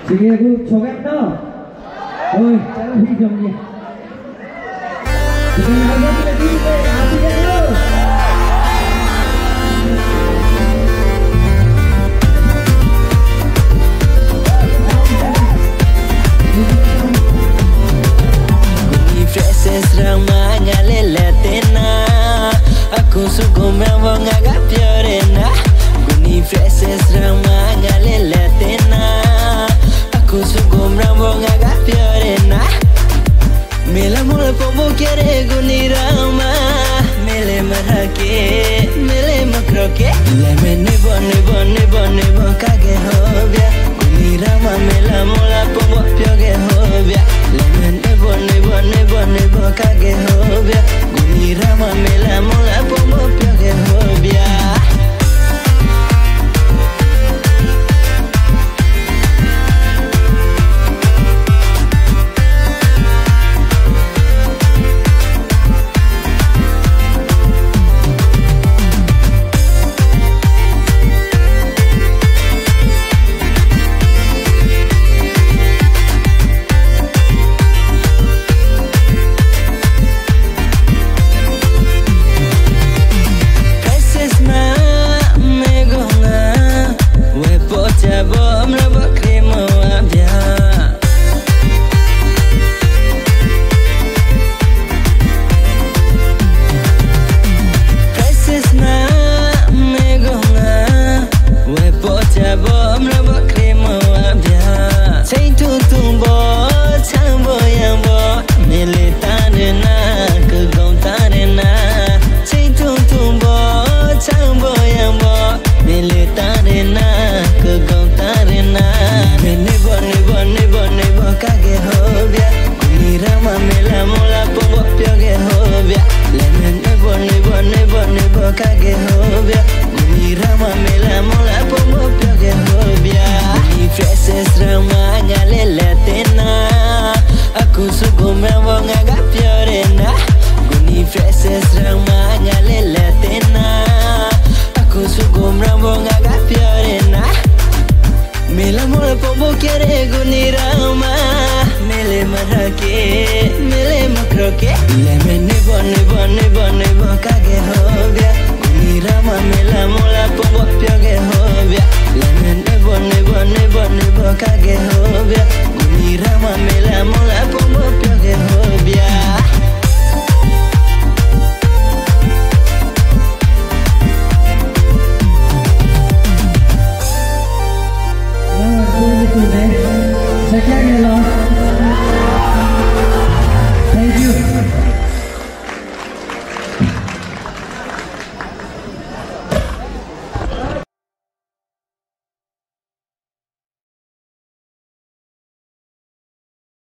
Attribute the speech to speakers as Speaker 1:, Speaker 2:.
Speaker 1: Sige aku coret dah. Oi, cara hidung ni. Sige harga kita di hati dia.
Speaker 2: Ramanya leletena, aku suka memang agak piorena. Guni freses ramanya leletena, aku suka memang agak piorena. Mela mula pomo kere guni rama, mele marake, mele makroke. Leme nebo nebo nebo nebo kage hobya, guni rama mela mula pomo pioge hobya. Leme nebo nebo nebo nebo kage hobya, guni rama mela mula pomo pioge hobya. Kage hobya, guni rama mela mula pomo pioge hobya. Guni freses ramanya leletena, aku suka memang agak piorena. Guni freses ramanya leletena, aku suka memang agak piorena. Mela mula pomo kere guni rama, mele marake, mele makroke. Leme nebo nebo nebo nebo kage hobya, guni rama mela mula pomo pioge hobya.